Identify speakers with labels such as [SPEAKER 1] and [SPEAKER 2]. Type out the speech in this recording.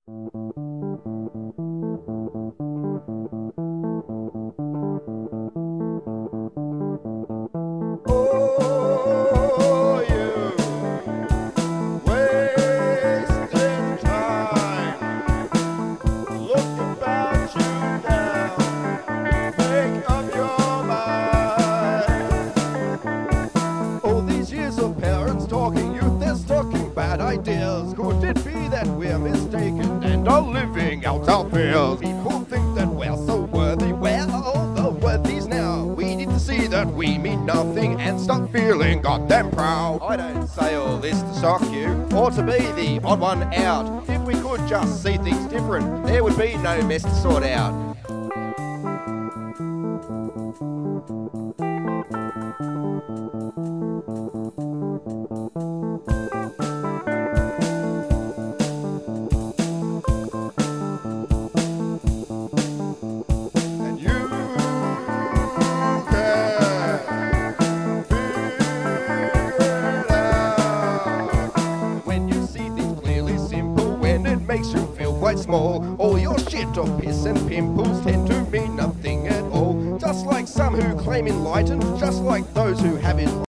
[SPEAKER 1] Ideas. Could it be that we're mistaken and are living out our fears? People think that we're so worthy. Where are all the worthies now? We need to see that we mean nothing and stop feeling goddamn proud. I don't say all this to shock you or to be the odd one out. If we could just see things different, there would be no mess to sort out. Quite small, all your shit or piss and pimples tend to mean nothing at all. Just like some who claim enlightened, just like those who have it